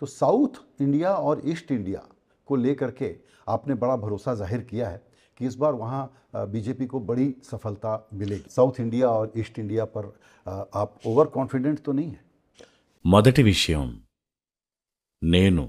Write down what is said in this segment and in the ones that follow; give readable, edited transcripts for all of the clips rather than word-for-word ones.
तो South India और East India को लेकर के आपने बड़ा भरोसा जाहिर किया है कि इस बार वहाँ बीजेपी को बड़ी सफलता मिलेगी। साउथ इंडिया और ईस्ट इंडिया पर आप ओवर कॉन्फिडेंट तो नहीं है? మొదటి విషయం, నేను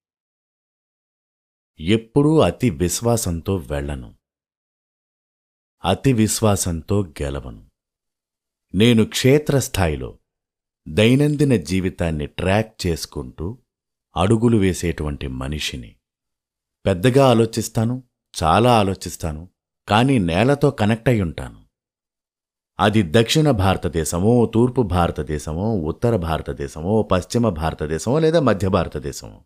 ఎప్పుడూ అతి విశ్వాసంతో వెళ్ళను, అతి విశ్వాసంతో గెలవను. నేను క్షేత్రస్థాయిలో దైనందిన జీవితాన్ని ట్రాక్ చేసుకుంటూ అడుగులు వేసేటువంటి మనిషిని. పెద్దగా ఆలోచిస్తాను, చాలా ఆలోచిస్తాను, కానీ నేలతో కనెక్ట్ అయి ఉంటాను. అది దక్షిణ భారతదేశమో, తూర్పు భారతదేశమో, ఉత్తర భారతదేశమో, పశ్చిమ భారతదేశమో లేదా మధ్య భారతదేశమో,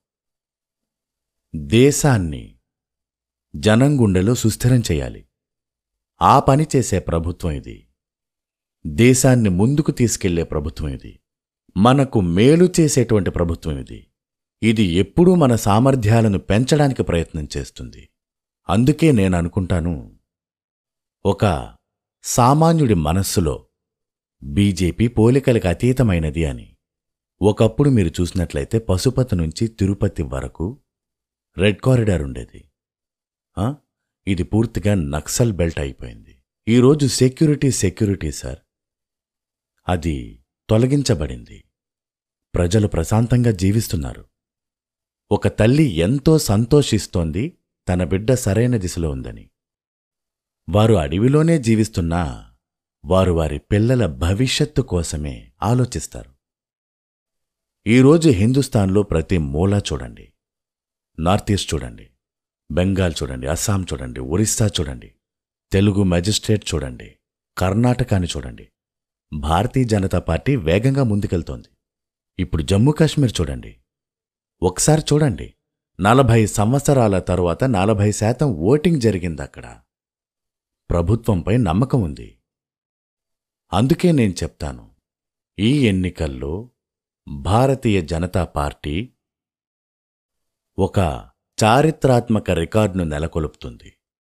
దేశాన్ని జనం గుండెలో సుస్థిరం చేయాలి. ఆ పని చేసే ప్రభుత్వం ఇది. దేశాన్ని ముందుకు తీసుకెళ్లే ప్రభుత్వం ఇది. మనకు మేలు చేసేటువంటి ప్రభుత్వం ఇది. ఇది ఎప్పుడూ మన సామర్థ్యాలను పెంచడానికి ప్రయత్నం చేస్తుంది. అందుకే నేననుకుంటాను, ఒక సామాన్యుడి మనస్సులో బీజేపీ పోలికలకు అతీతమైనది అని. ఒకప్పుడు మీరు చూసినట్లయితే పశుపతి నుంచి తిరుపతి వరకు రెడ్ కారిడార్ ఉండేది. ఇది పూర్తిగా నక్సల్ బెల్ట్ అయిపోయింది. ఈరోజు సెక్యూరిటీ సార్, అది తొలగించబడింది. ప్రజలు ప్రశాంతంగా జీవిస్తున్నారు. ఒక తల్లి ఎంతో సంతోషిస్తోంది తన బిడ్డ సరైన దిశలో ఉందని. వారు అడవిలోనే జీవిస్తున్నా వారు వారి పిల్లల భవిష్యత్తు కోసమే ఆలోచిస్తారు. ఈరోజు హిందుస్థాన్లో ప్రతి మూలా చూడండి, నార్త్ ఈస్ట్ చూడండి, బెంగాల్ చూడండి, అస్సాం చూడండి, ఒరిస్సా చూడండి, తెలుగు మెజిస్ట్రేట్ చూడండి, కర్ణాటకాని చూడండి, భారతీయ జనతా పార్టీ వేగంగా ముందుకెళ్తోంది. ఇప్పుడు జమ్మూ కాశ్మీర్ చూడండి, ఒకసారి చూడండి, 40 సంవత్సరాల తరువాత 40% ఓటింగ్ జరిగింది అక్కడ. ప్రభుత్వంపై నమ్మకం ఉంది. అందుకే నేను చెప్తాను, ఈ ఎన్నికల్లో భారతీయ జనతా పార్టీ ఒక చారిత్రాత్మక రికార్డును నెలకొల్పుతుంది.